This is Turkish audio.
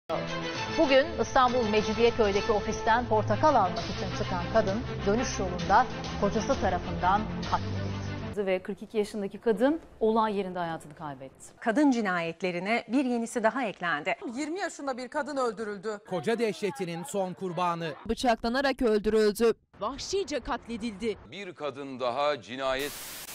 Bugün İstanbul Mecidiyeköy'deki ofisten portakal almak için çıkan kadın dönüş yolunda kocası tarafından katledildi. Ve 42 yaşındaki kadın olay yerinde hayatını kaybetti. Kadın cinayetlerine bir yenisi daha eklendi. 20 yaşında bir kadın öldürüldü. Koca dehşetinin son kurbanı Bıçaklanarak öldürüldü. Vahşice katledildi. Bir kadın daha cinayet